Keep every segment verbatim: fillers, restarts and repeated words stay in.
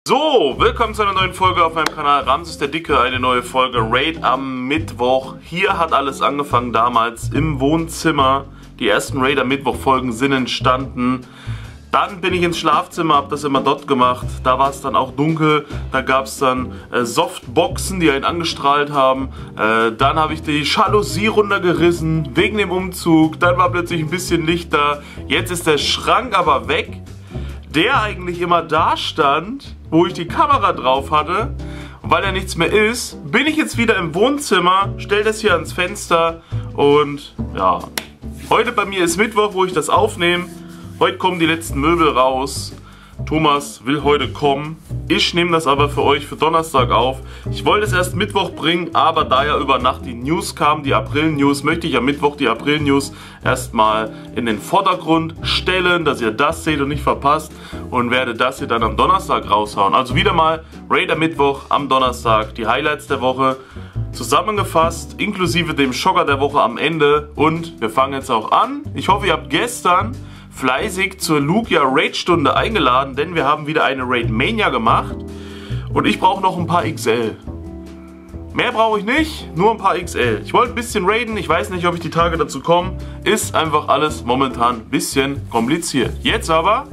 So, willkommen zu einer neuen Folge auf meinem Kanal Ramses der Dicke, eine neue Folge Raid am Mittwoch. Hier hat alles angefangen damals im Wohnzimmer. Die ersten Raid am Mittwoch Folgen sind entstanden. Dann bin ich ins Schlafzimmer, habe das immer dort gemacht. Da war es dann auch dunkel. Da gab es dann äh, Softboxen, die einen angestrahlt haben. Äh, dann habe ich die Jalousie runtergerissen wegen dem Umzug. Dann war plötzlich ein bisschen Licht da. Jetzt ist der Schrank aber weg, der eigentlich immer da stand, wo ich die Kamera drauf hatte. Und weil da nichts mehr ist, bin ich jetzt wieder im Wohnzimmer, stelle das hier ans Fenster und ja, heute bei mir ist Mittwoch, wo ich das aufnehme. Heute kommen die letzten Möbel raus. Thomas will heute kommen. Ich nehme das aber für euch für Donnerstag auf. Ich wollte es erst Mittwoch bringen, aber da ja über Nacht die News kamen, die April-News, möchte ich am Mittwoch die April-News erstmal in den Vordergrund stellen, dass ihr das seht und nicht verpasst, und werde das hier dann am Donnerstag raushauen. Also wieder mal Raid am Mittwoch am Donnerstag, die Highlights der Woche zusammengefasst, inklusive dem Schocker der Woche am Ende, und wir fangen jetzt auch an. Ich hoffe, ihr habt gestern fleißig zur Lugia Raid Stunde eingeladen, denn wir haben wieder eine Raid Mania gemacht und ich brauche noch ein paar X L. Mehr brauche ich nicht, nur ein paar X L. Ich wollte ein bisschen raiden, ich weiß nicht, ob ich die Tage dazu komme. Ist einfach alles momentan ein bisschen kompliziert. Jetzt aber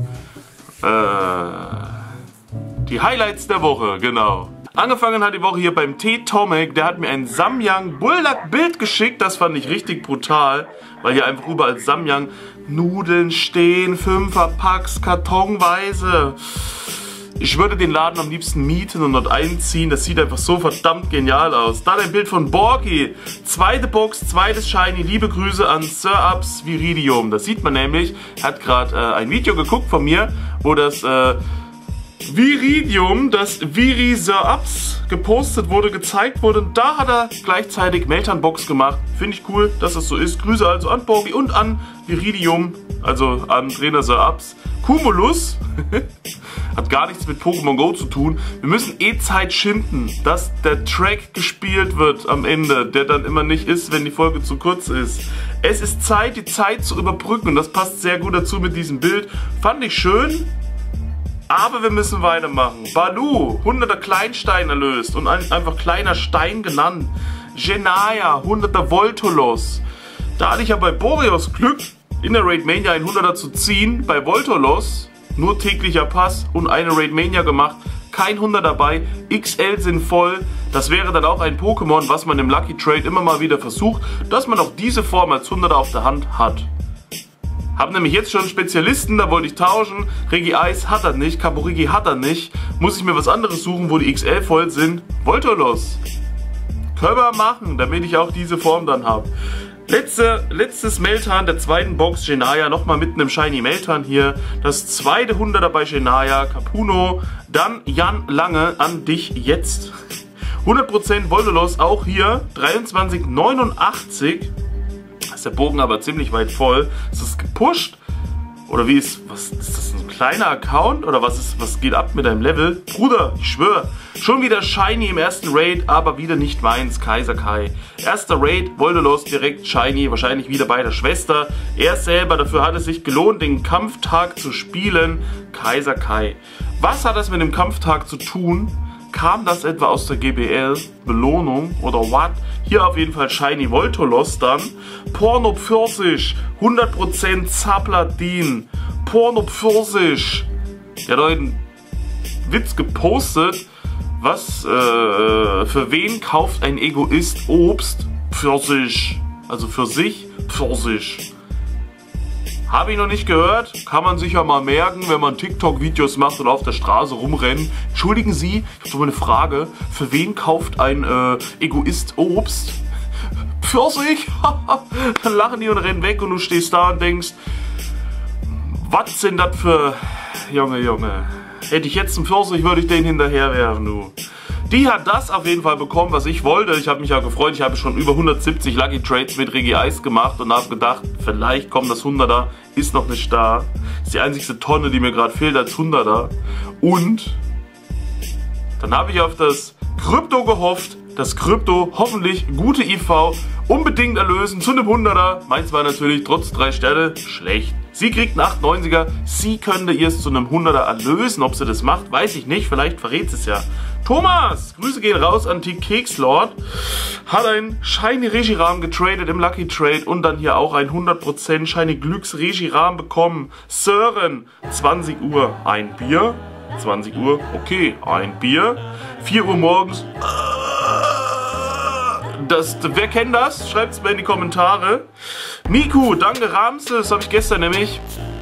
äh, die Highlights der Woche, genau. Angefangen hat die Woche hier beim T-Tomic, der hat mir ein Samyang Bulldog Bild geschickt, das fand ich richtig brutal, weil hier einfach überall Samyang Nudeln stehen, Fünferpacks, kartonweise. Ich würde den Laden am liebsten mieten und dort einziehen, das sieht einfach so verdammt genial aus. Dann ein Bild von Borky, zweite Box, zweites Shiny, liebe Grüße an Sir Ups Viridium. Das sieht man nämlich, er hat gerade äh, ein Video geguckt von mir, wo das äh, Viridium, das Viri Sir Ups gepostet wurde, gezeigt wurde, und da hat er gleichzeitig Meltan-Box gemacht. Finde ich cool, dass das so ist. Grüße also an Borgi und an Viridium, also an Trainer Sir Ups. Cumulus hat gar nichts mit Pokémon Go zu tun. Wir müssen eh Zeit schinden, dass der Track gespielt wird am Ende, der dann immer nicht ist, wenn die Folge zu kurz ist. Es ist Zeit, die Zeit zu überbrücken, und das passt sehr gut dazu mit diesem Bild. Fand ich schön. Aber wir müssen weitermachen. Baloo, hunderter Kleinstein erlöst und ein, einfach kleiner Stein genannt. Genaya, hunderter Voltolos. Da hatte ich ja bei Boreos Glück, in der Raid Mania ein hunderter zu ziehen. Bei Voltolos nur täglicher Pass und eine Raid Mania gemacht. Kein hundert dabei, X L sind voll. Das wäre dann auch ein Pokémon, was man im Lucky Trade immer mal wieder versucht, dass man auch diese Form als hunderter auf der Hand hat. Hab nämlich jetzt schon Spezialisten, da wollte ich tauschen. Regice hat er nicht, Caporigi hat er nicht. Muss ich mir was anderes suchen, wo die X L voll sind. Voltolos. Können wir machen, damit ich auch diese Form dann habe. Letzte, letztes Meltan der zweiten Box, Genaya, nochmal mitten im Shiny Meltan hier. Das zweite hunderter bei Genaya, Capuno. Dann Jan Lange, an dich jetzt. hundert Prozent Voltolos, auch hier, dreiundzwanzig neunundachtzig. Ist der Bogen aber ziemlich weit voll. Ist das gepusht? Oder wie ist, was ist das, ein kleiner Account? Oder was ist, was geht ab mit deinem Level? Bruder, ich schwöre, schon wieder Shiny im ersten Raid, aber wieder nicht meins, Kaiser Kai. Erster Raid, Voltolos direkt Shiny, wahrscheinlich wieder bei der Schwester. Er selber, dafür hat es sich gelohnt, den Kampftag zu spielen, Kaiser Kai. Was hat das mit dem Kampftag zu tun? Kam das etwa aus der G B L? Belohnung oder what? Hier auf jeden Fall Shiny Voltolos dann. Porno Pfirsich, hundert Prozent Zapladin. Porno Pfirsich. Der hat einen Witz gepostet. Was, äh, für wen kauft ein Egoist Obst? Pfirsich. Also für sich Pfirsich. Habe ich noch nicht gehört, kann man sich ja mal merken, wenn man TikTok-Videos macht und auf der Straße rumrennen. Entschuldigen Sie, ich habe mal eine Frage. Für wen kauft ein äh, Egoist Obst? Pfirsich? Dann lachen die und rennen weg und du stehst da und denkst, was sind das für... Junge, Junge. Hätte ich jetzt einen Pfirsich, würde ich den hinterherwerfen, du. Die hat das auf jeden Fall bekommen, was ich wollte. Ich habe mich ja gefreut. Ich habe schon über hundertsiebzig Lucky Trades mit Regice gemacht und habe gedacht, vielleicht kommt das hunderter. Ist noch nicht da. Ist die einzigste Tonne, die mir gerade fehlt als hunderter. Und dann habe ich auf das Krypto gehofft. Das Krypto, hoffentlich gute I V, unbedingt erlösen zu einem hunderter. Meins war natürlich trotz drei Sterne schlecht. Sie kriegt einen achtundneunziger. Sie könnte ihr es zu einem hunderter erlösen. Ob sie das macht, weiß ich nicht. Vielleicht verrät sie es ja. Thomas, Grüße gehen raus an die Kekslord. Hat ein Shiny Reshiram getradet im Lucky Trade und dann hier auch ein hundert Prozent Shiny Glücks Reshiram bekommen. Sören, zwanzig Uhr, ein Bier. zwanzig Uhr, okay, ein Bier. vier Uhr morgens. Das, wer kennt das? Schreibt es mir in die Kommentare. Miku, danke Ramses, habe ich gestern nämlich.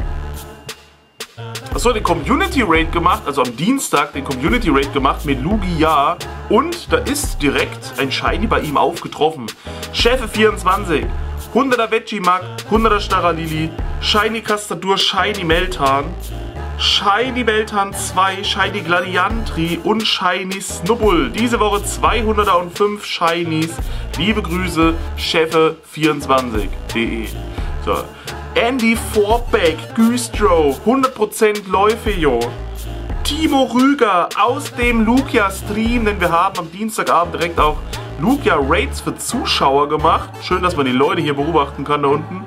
Achso, den Community Raid gemacht, also am Dienstag den Community Raid gemacht mit Lugia. Und da ist direkt ein Shiny bei ihm aufgetroffen. Chefe vierundzwanzig, hunderter Vegimak, hunderter Staralili, Shiny Castadur, Shiny Meltan, Shiny Meltan zwei, Shiny Gladiantri und Shiny Snubbul. Diese Woche zweihundertfünf Shinies. Liebe Grüße, Chefe vierundzwanzig punkt de. So. Andy Forbeck, Güstrow, hundert Prozent Leufejo. Timo Rüger aus dem Lugia-Stream, denn wir haben am Dienstagabend direkt auch Lugia-Raids für Zuschauer gemacht. Schön, dass man die Leute hier beobachten kann da unten.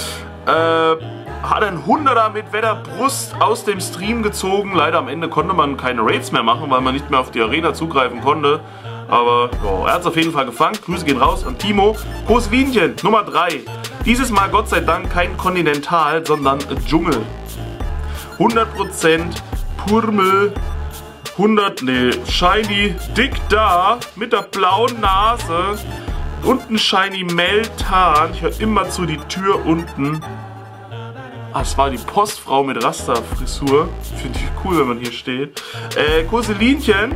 Äh, hat ein hunderter mit Wetterbrust aus dem Stream gezogen. Leider am Ende konnte man keine Raids mehr machen, weil man nicht mehr auf die Arena zugreifen konnte. Aber oh, er hat es auf jeden Fall gefangen. Grüße gehen raus an Timo. Koswinchen, Nummer drei. Dieses Mal Gott sei Dank kein Kontinental, sondern Dschungel. hundert Prozent Purmel. hundert, nee, Shiny Dick da mit der blauen Nase. Und ein Shiny Meltan. Ich höre immer zu, die Tür unten. Ah, es war die Postfrau mit Rasta-Frisur. Finde ich cool, wenn man hier steht. Äh, Koselinchen.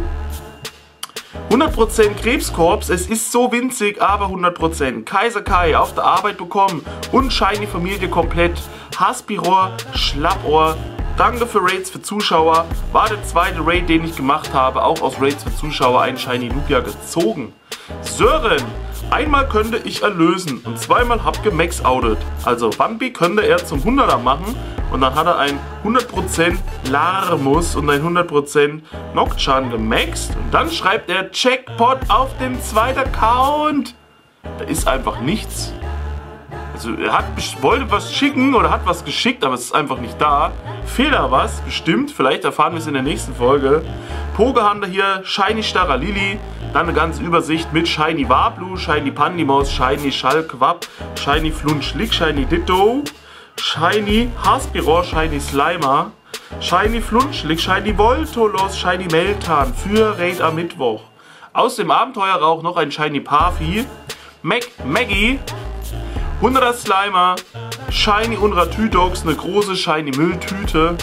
hundert Prozent Krebskorps, es ist so winzig, aber hundert Prozent. Kaiser Kai auf der Arbeit bekommen und Shiny Familie komplett. Haspirohr, Schlappohr, danke für Raids für Zuschauer. War der zweite Raid, den ich gemacht habe, auch aus Raids für Zuschauer ein Shiny Lugia gezogen. Sören, einmal könnte ich erlösen und zweimal hab gemax-outet. Also Bambi könnte er zum hunderter machen und dann hat er ein hundert Prozent Larmus und ein hundert Prozent Nocturne gemaxt. Und dann schreibt er Jackpot auf dem zweiten Account. Da ist einfach nichts. Also er hat, wollte was schicken oder hat was geschickt, aber es ist einfach nicht da. Fehlt da was, bestimmt. Vielleicht erfahren wir es in der nächsten Folge. Pogehunter hier, Shiny Staralili. Dann eine ganze Übersicht mit Shiny Wablu, Shiny Pandimos, Shiny Schalkwab, Shiny Flunschlick, Shiny Ditto, Shiny Haspirohr, Shiny Slimer, Shiny Flunschlick, Shiny Voltolos, Shiny Meltan für Raid am Mittwoch. Aus dem Abenteuerrauch noch ein Shiny Parfi, Mac Maggie, hunderter Slimer, Shiny Unratüdox, eine große Shiny Mülltüte,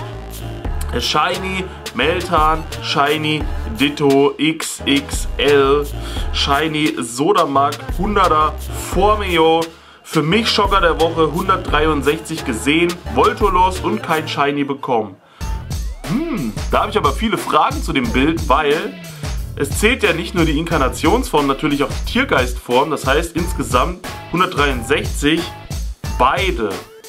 Shiny Meltan, Shiny Ditto X X L, Shiny Sodamak, hunderter Formeo, für mich Schocker der Woche, hundertdreiundsechzig gesehen, Voltolos und kein Shiny bekommen. Hm, da habe ich aber viele Fragen zu dem Bild, weil es zählt ja nicht nur die Inkarnationsform, natürlich auch die Tiergeistform, das heißt insgesamt hundertdreiundsechzig beide.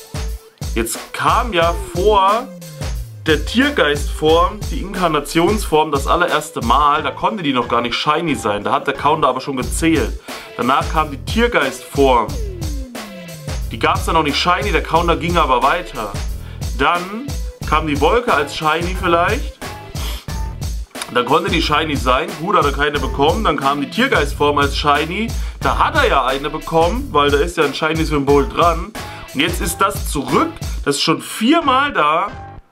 Jetzt kam ja vor der Tiergeistform, die Inkarnationsform, das allererste Mal, da konnte die noch gar nicht shiny sein, da hat der Counter aber schon gezählt. Danach kam die Tiergeistform, die gab es dann noch nicht shiny, der Counter ging aber weiter. Dann kam die Wolke als shiny vielleicht, dann konnte die shiny sein, gut, hat er keine bekommen, dann kam die Tiergeistform als shiny, da hat er ja eine bekommen, weil da ist ja ein shiny Symbol dran. Und jetzt ist das zurück, das ist schon viermal da.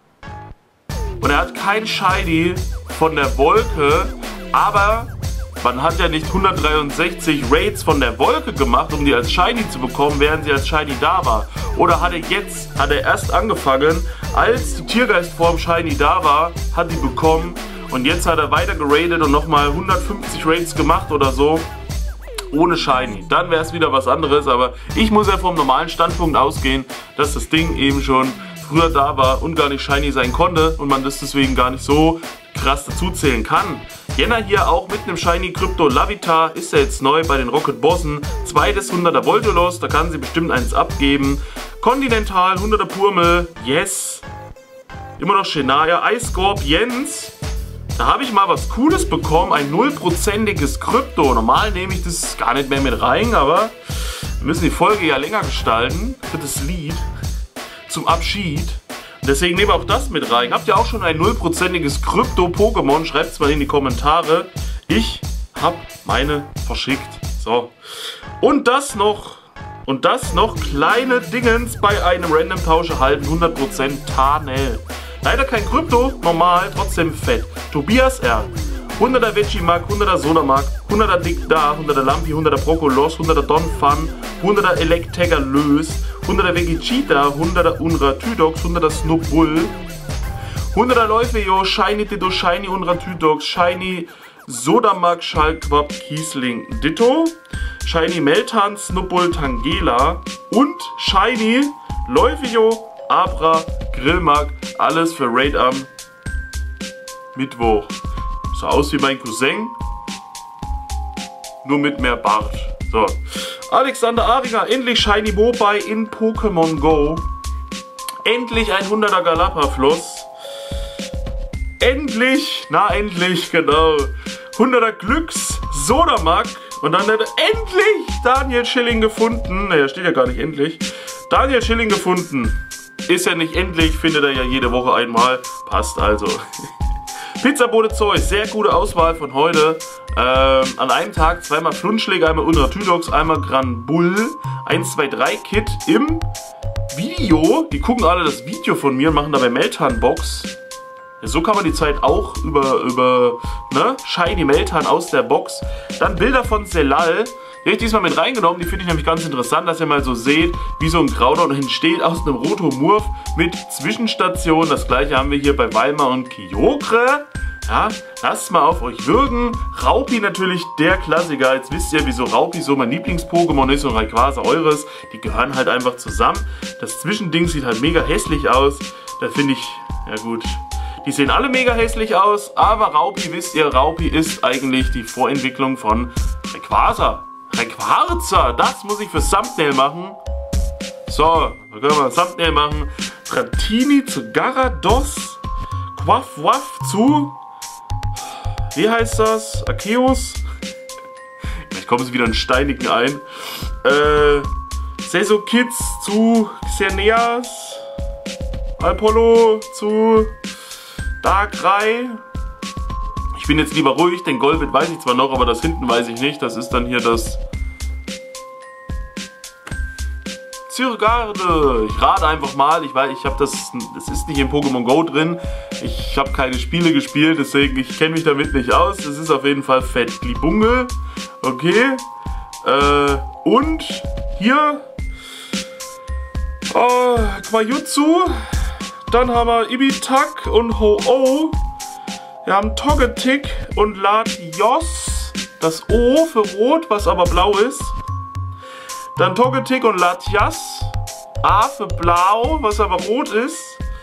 Und er hat kein Shiny von der Wolke, aber man hat ja nicht hundertdreiundsechzig Raids von der Wolke gemacht, um die als Shiny zu bekommen, während sie als Shiny da war. Oder hat er jetzt, hat er erst angefangen, als die Tiergeistform Shiny da war, hat die bekommen und jetzt hat er weiter geradet und nochmal hundertfünfzig Raids gemacht oder so, ohne Shiny. Dann wäre es wieder was anderes, aber ich muss ja vom normalen Standpunkt ausgehen, dass das Ding eben schon früher da war und gar nicht shiny sein konnte und man das deswegen gar nicht so krass dazu zählen kann. Jenna hier auch mit einem Shiny Krypto Lavita, ist ja jetzt neu bei den Rocket Bossen. Zweites hunderter Voltolos, da kann sie bestimmt eins abgeben. Continental, hunderter Purmel, yes. Immer noch Shania, Eiscorp, Jens. Da habe ich mal was Cooles bekommen, ein null-prozentiges Krypto. Normal nehme ich das gar nicht mehr mit rein, aber wir müssen die Folge ja länger gestalten für das Lied. zum Abschied. Deswegen nehmen wir auch das mit rein. Habt ihr auch schon ein null-prozentiges Krypto-Pokémon? Schreibt es mal in die Kommentare. Ich habe meine verschickt. So. Und das noch. Und das noch kleine Dingens bei einem Random-Tausch erhalten. hundert Prozent Tarnel. Leider kein Krypto, normal, trotzdem fett. Tobias R. hunderter Vegimark, hunderter Solarmark, hunderter Dickdar, hunderter Lampi, hunderter Brokolos, hunderter Donphan, hunderter Electagger Lös, hunderter Vegeta, hunderter Unratüdox, hunderter Snowbull, hunderter Läufejo, Shiny Ditto, Shiny Unratüdox, Shiny Sodamark, Schallquapp, Kiesling, Ditto, Shiny Meltan, Snowbull, Tangela und Shiny Läufejo, Abra, Grillmark, alles für Raid am Mittwoch. So aus wie mein Cousin, nur mit mehr Bart. So. Alexander Ariga, endlich Shiny Mobile in Pokémon Go. Endlich ein hunderter Galapafloss. Endlich, na endlich, genau. hunderter Glücks Sodamark. Und dann hat er endlich Daniel Schilling gefunden. Naja, steht ja gar nicht endlich. Daniel Schilling gefunden. Ist ja nicht endlich, findet er ja jede Woche einmal. Passt also. Pizzabote Zeus, sehr gute Auswahl von heute. Ähm, an einem Tag zweimal Flunschläge, einmal Unratüdox, einmal Granbull, eins, zwei, drei Kit im Video. Die gucken alle das Video von mir und machen dabei Meltan-Box. Ja, so kann man die Zeit auch über, über ne, Shiny Meltan aus der Box. Dann Bilder von Selal. Die habe ich diesmal mit reingenommen, die finde ich nämlich ganz interessant, dass ihr mal so seht, wie so ein Groudon entsteht aus einem Rotomorph mit Zwischenstation. Das gleiche haben wir hier bei Weimar und Kyogre. Ja, lasst mal auf euch wirken. Raupi natürlich der Klassiker. Jetzt wisst ihr, wieso Raupi so mein Lieblings-Pokémon ist und Rayquaza eures. Die gehören halt einfach zusammen. Das Zwischending sieht halt mega hässlich aus. Da finde ich, ja gut, die sehen alle mega hässlich aus. Aber Raupi, wisst ihr, Raupi ist eigentlich die Vorentwicklung von Rayquaza. Rayquaza, das muss ich für Thumbnail machen. So, da können wir ein Thumbnail machen. Dratini zu Garados. Quaff Waff zu, wie heißt das? Arceus? Vielleicht kommen sie wieder in Steinigen ein. Äh, Sesokids zu Xerneas. Alpollo zu Darkrai. Ich bin jetzt lieber ruhig, den Golbit weiß ich zwar noch, aber das hinten weiß ich nicht. Das ist dann hier das Zygarde. Ich rate einfach mal, ich weiß, ich habe das, das ist nicht in Pokémon Go drin. Ich habe keine Spiele gespielt, deswegen ich kenne mich damit nicht aus. Das ist auf jeden Fall fett. Glibunge, okay. Äh, und hier äh, Quajutsu. Dann haben wir Ibitak und Ho-Oh. Wir haben Togetic und Latios. Das O für Rot, was aber blau ist. Dann Togetic und Latias. A für Blau, was aber rot ist.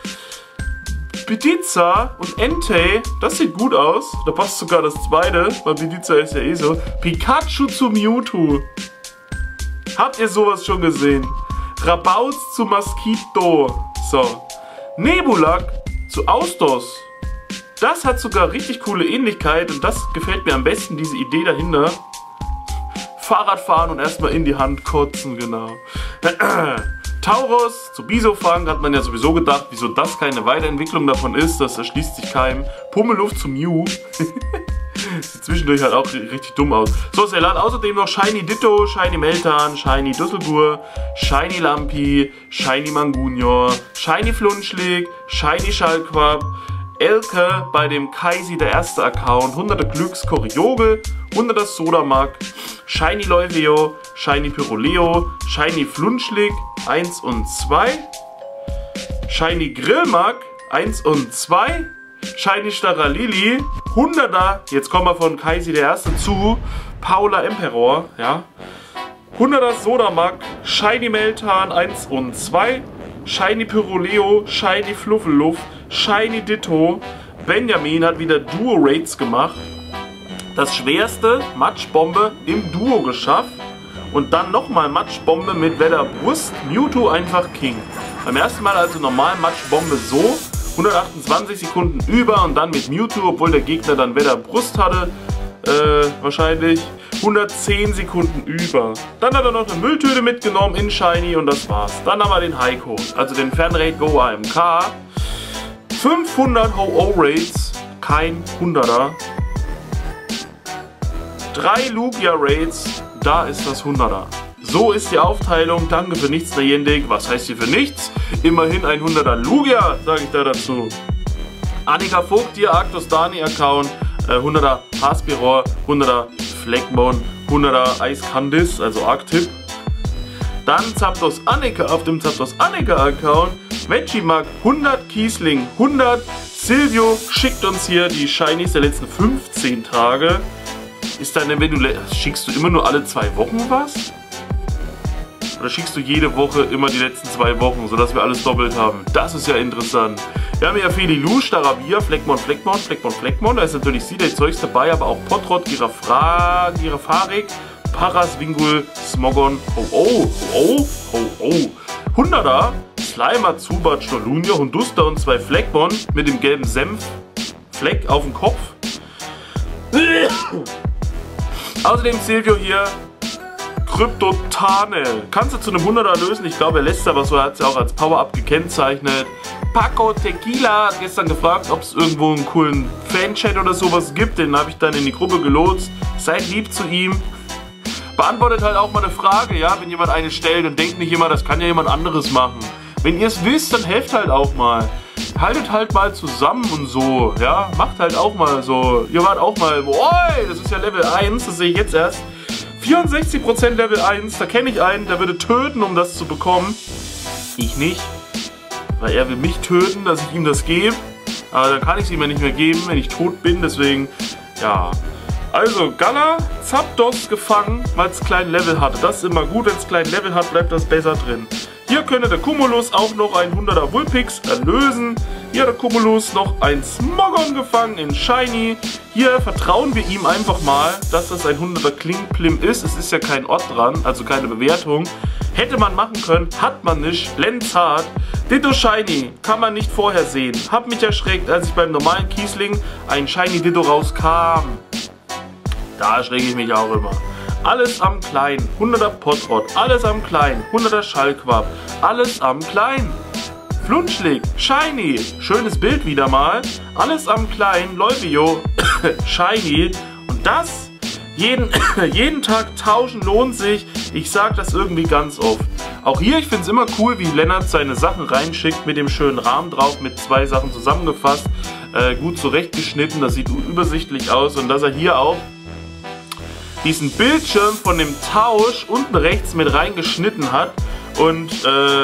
Pidizza und Entei. Das sieht gut aus. Da passt sogar das zweite, weil Pidizza ist ja eh so. Pikachu zu Mewtwo. Habt ihr sowas schon gesehen? Rabauz zu Mosquito. So. Nebulak zu Austos. Das hat sogar richtig coole Ähnlichkeit und das gefällt mir am besten, diese Idee dahinter. Fahrrad fahren und erstmal in die Hand kotzen, genau. Tauros zu Bisofang hat man ja sowieso gedacht, wieso das keine Weiterentwicklung davon ist, das erschließt sich keinem. Pummeluft zu Mew. Sieht zwischendurch halt auch richtig dumm aus. So, es erlaubt außerdem noch Shiny Ditto, Shiny Meltan, Shiny Dusselgur, Shiny Lampi, Shiny Mangunior, Shiny Flunschlig, Shiny Schallquapp, Elke bei dem Kaisi, der erste Account, hunderter Glücks Korioge, hunderter Sodamark, Shiny Läufejo, Shiny Pyroleo, Shiny Flunschlig eins und zwei, Shiny Grillmark eins und zwei, Shiny Staralili, hunderter, jetzt kommen wir von Kaisi der erste zu Paula Emperor, ja, hunderter Sodamark, Shiny Meltan eins und zwei, Shiny Pyroleo, Shiny Fluffeluff, Shiny Ditto. Benjamin hat wieder Duo-Raids gemacht. Das schwerste, Matschbombe im Duo geschafft. Und dann nochmal Matschbombe mit Wetter Brust. Mewtwo einfach King. Beim ersten Mal also normal Matschbombe so. hundertachtundzwanzig Sekunden über und dann mit Mewtwo, obwohl der Gegner dann Wetter Brust hatte. Äh, wahrscheinlich. hundertzehn Sekunden über. Dann hat er noch eine Mülltüte mitgenommen in Shiny und das war's. Dann haben wir den Heiko, also den Fernraid Go A M K. fünfhundert Ho-Oh-Raids, kein hunderter. Drei Lugia-Raids, da ist das hunderter. So ist die Aufteilung. Danke für nichts, der Jendik. Was heißt hier für nichts? Immerhin ein hunderter Lugia, sage ich da dazu. Annika Vogt, hier Arctos Dani Account, äh, hunderter Haspiror, hunderter Fleckmon, hunderter Eiskandis, also Arctip. Dann Zapdos Annika auf dem Zapdos Annika Account, Vegimark hundert, Kiesling hundert, Silvio schickt uns hier die Shinies der letzten fünfzehn Tage. Ist dann, wenn du schickst du immer nur alle zwei Wochen was? Oder schickst du jede Woche immer die letzten zwei Wochen, sodass wir alles doppelt haben? Das ist ja interessant. Wir haben ja Felilu, Staravia, Fleckmon, Fleckmon, Fleckmon, Fleckmon. Da ist natürlich Seeday-Zeugs dabei, aber auch Potrot, Girafra, Girafarik, Paras, Vingul, Smogon, oh oh, oh oh, oh. hunderter, Slimer, Zubat, Stolunia, Hunduster und zwei Fleckmon mit dem gelben Senf-Fleck auf dem Kopf. Außerdem Silvio hier. Kryptotanel. Kannst du zu einem hunderter lösen? Ich glaube, er lässt es aber so. Er hat es ja auch als Power-Up gekennzeichnet. Paco Tequila hat gestern gefragt, ob es irgendwo einen coolen Fan-Chat oder sowas gibt. Den habe ich dann in die Gruppe gelotst. Seid lieb zu ihm. Beantwortet halt auch mal eine Frage, ja, wenn jemand eine stellt und denkt nicht immer, das kann ja jemand anderes machen. Wenn ihr es wisst, dann helft halt auch mal. Haltet halt mal zusammen und so, ja. Macht halt auch mal so. Ihr wart auch mal, oi, das ist ja Level eins, das sehe ich jetzt erst. vierundsechzig Prozent Level eins, da kenne ich einen, der würde töten, um das zu bekommen. Ich nicht, weil er will mich töten, dass ich ihm das gebe. Aber dann kann ich es ihm ja nicht mehr geben, wenn ich tot bin, deswegen, ja. Also, Gala, Zapdos gefangen, weil es kleinen Level hatte. Das ist immer gut, wenn es kleinen Level hat, bleibt das besser drin. Hier könnte der Cumulus auch noch ein hunderter Vulpix erlösen. Hier hat der Cumulus noch ein Smogon gefangen in Shiny. Hier vertrauen wir ihm einfach mal, dass das ein hunderter Klingplim ist. Es ist ja kein Ort dran, also keine Bewertung. Hätte man machen können, hat man nicht. Lenzart. Ditto Shiny kann man nicht vorher sehen. Hab mich erschreckt, als ich beim normalen Kiesling ein Shiny Ditto rauskam. Da erschrecke ich mich auch immer. Alles am Kleinen, hunderter Potrot, alles am Kleinen, hunderter Schallquapp, alles am Kleinen. Flunschlig, Shiny, schönes Bild wieder mal, alles am Kleinen, Leuvio, Shiny. Und das, jeden, jeden Tag tauschen lohnt sich, ich sag das irgendwie ganz oft. Auch hier, ich finde es immer cool, wie Lennart seine Sachen reinschickt mit dem schönen Rahmen drauf, mit zwei Sachen zusammengefasst, äh, gut zurechtgeschnitten, das sieht übersichtlich aus und dass er hier auch diesen Bildschirm von dem Tausch unten rechts mit reingeschnitten hat. Und äh,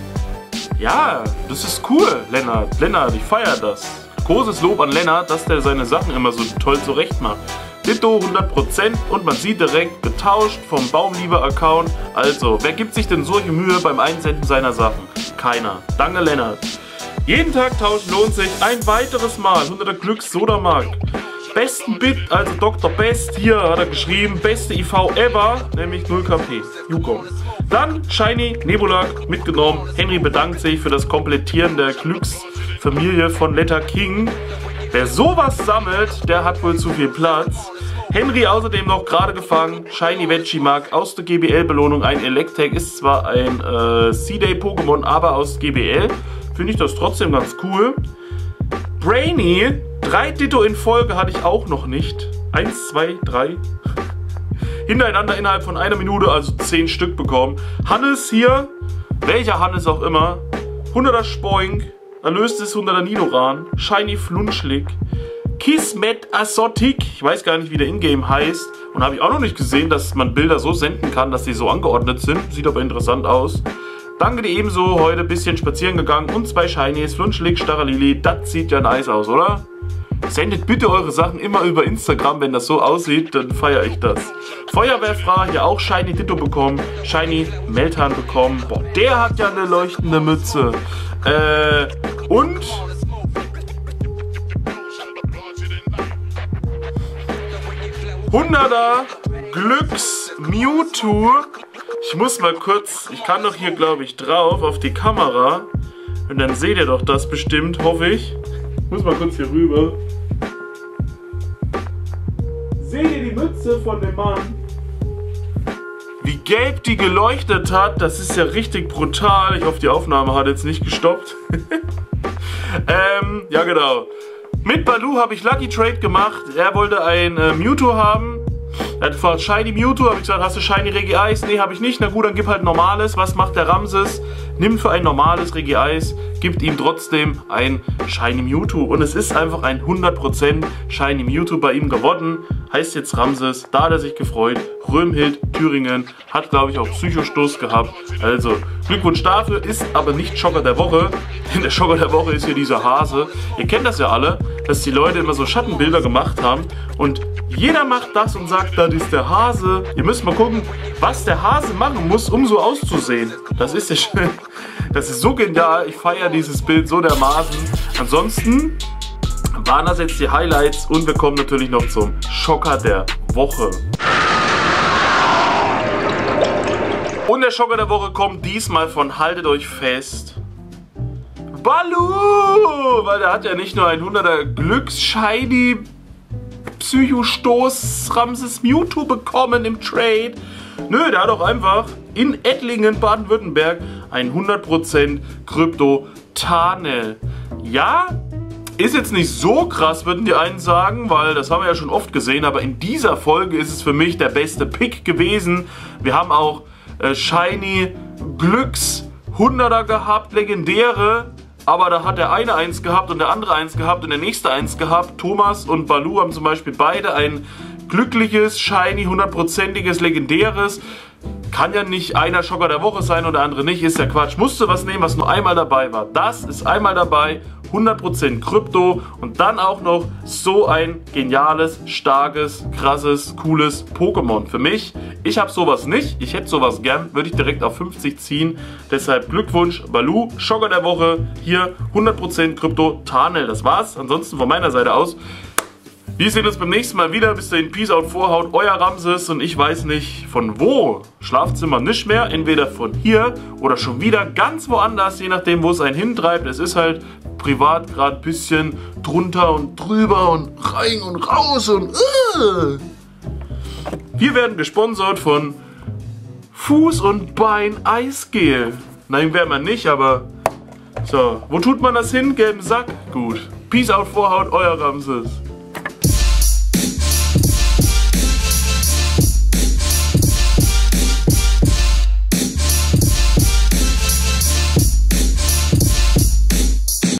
ja, das ist cool, Lennart. Lennart, ich feiere das. Großes Lob an Lennart, dass der seine Sachen immer so toll zurecht macht. Ditto hundert Prozent und man sieht direkt getauscht vom Baumlieber-Account. Also, wer gibt sich denn solche Mühe beim Einsenden seiner Sachen? Keiner. Danke, Lennart. Jeden Tag tauschen lohnt sich. Ein weiteres Mal. hunderter Glücks-Sodamark. Besten Bit, also Doktor Best, hier hat er geschrieben, beste I V ever, nämlich null K P, Yukon. Dann Shiny, Nebulak mitgenommen, Henry bedankt sich für das Komplettieren der Glücksfamilie von Letter King. Wer sowas sammelt, der hat wohl zu viel Platz. Henry außerdem noch gerade gefangen, Shiny Vegimark aus der G B L-Belohnung, ein Electek, ist zwar ein äh, Seeday-Pokémon, aber aus G B L, finde ich das trotzdem ganz cool. Brainy, drei Ditto in Folge hatte ich auch noch nicht. Eins, zwei, drei. Hintereinander innerhalb von einer Minute, also zehn Stück bekommen. Hannes hier, welcher Hannes auch immer. hunderter Spoink, erlöst es hunderter Nidoran. Shiny Flunschlig. Kismet Asotik, ich weiß gar nicht, wie der Ingame heißt. Und habe ich auch noch nicht gesehen, dass man Bilder so senden kann, dass die so angeordnet sind. Sieht aber interessant aus. Danke dir ebenso, heute ein bisschen spazieren gegangen und zwei Shinies, Flunschlig, Staralili, das sieht ja nice aus, oder? Sendet bitte eure Sachen immer über Instagram, wenn das so aussieht, dann feiere ich das. Feuerwehrfrau, hier auch Shiny Ditto bekommen, Shiny Meltan bekommen, boah, der hat ja eine leuchtende Mütze. Äh, und... hunderter Glücks Mewtwo. Ich muss mal kurz, ich kann doch hier glaube ich drauf auf die Kamera und dann seht ihr doch das bestimmt, hoffe ich. Ich muss mal kurz hier rüber. Seht ihr die Mütze von dem Mann? wie gelb die geleuchtet hat, das ist ja richtig brutal. Ich hoffe, die Aufnahme hat jetzt nicht gestoppt. ähm, ja genau. Mit Baloo habe ich Lucky Trade gemacht. Er wollte ein äh, Mewtwo haben. Er hat gefragt, Shiny Mewtwo. Habe ich gesagt, hast du Shiny Regice? Nee, habe ich nicht. Na gut, dann gib halt normales. Was macht der Ramses? Nimmt für ein normales Regice, gibt ihm trotzdem ein Shiny Mewtwo. Und es ist einfach ein hundert Prozent Shiny Mewtwo bei ihm geworden. Heißt jetzt Ramses. Da hat er sich gefreut. Römhild, Thüringen. Hat, glaube ich, auch Psychostoß gehabt. Also, Glückwunsch dafür. Ist aber nicht Schocker der Woche. Denn der Schocker der Woche ist hier dieser Hase. Ihr kennt das ja alle, dass die Leute immer so Schattenbilder gemacht haben. Und jeder macht das und sagt, das ist der Hase. Ihr müsst mal gucken, was der Hase machen muss, um so auszusehen. Das ist ja schön. Das ist so genial. Ich feiere dieses Bild so dermaßen. Ansonsten waren das jetzt die Highlights und wir kommen natürlich noch zum Schocker der Woche. Und der Schocker der Woche kommt diesmal von, haltet euch fest, Baloo! Weil der hat ja nicht nur ein hunderter Glücks-Shiny Psychostoß Ramses Mewtwo bekommen im Trade. Nö, der hat auch einfach in Ettlingen, Baden-Württemberg, ein hundert Prozent Krypto-Tarnel. Ja, ist jetzt nicht so krass, würden die einen sagen, weil das haben wir ja schon oft gesehen, aber in dieser Folge ist es für mich der beste Pick gewesen. Wir haben auch äh, Shiny Glücks hunderter gehabt, legendäre. Aber da hat der eine eins gehabt und der andere eins gehabt und der nächste eins gehabt. Thomas und Baloo haben zum Beispiel beide ein glückliches, shiny, hundertprozentiges, legendäres. Kann ja nicht einer Schocker der Woche sein und der andere nicht. Ist ja Quatsch. Musste was nehmen, was nur einmal dabei war. Das ist einmal dabei. hundert Prozent Krypto und dann auch noch so ein geniales, starkes, krasses, cooles Pokémon. Für mich, ich habe sowas nicht, ich hätte sowas gern, würde ich direkt auf fünfzig ziehen. Deshalb Glückwunsch, Baloo, Schocker der Woche, hier hundert Prozent Krypto, Tarnel. Das war's, ansonsten von meiner Seite aus. Wir sehen uns beim nächsten Mal wieder. Bis dahin, Peace out, Vorhaut, euer Ramses und ich weiß nicht von wo. Schlafzimmer nicht mehr, entweder von hier oder schon wieder ganz woanders, je nachdem, wo es einen hintreibt. Es ist halt privat gerade ein bisschen drunter und drüber und rein und raus und uh. Wir werden gesponsert von Fuß- und Bein-Eisgel. Nein, wäre man nicht, aber so. Wo tut man das hin? Gelben Sack? Gut. Peace out, Vorhaut, euer Ramses.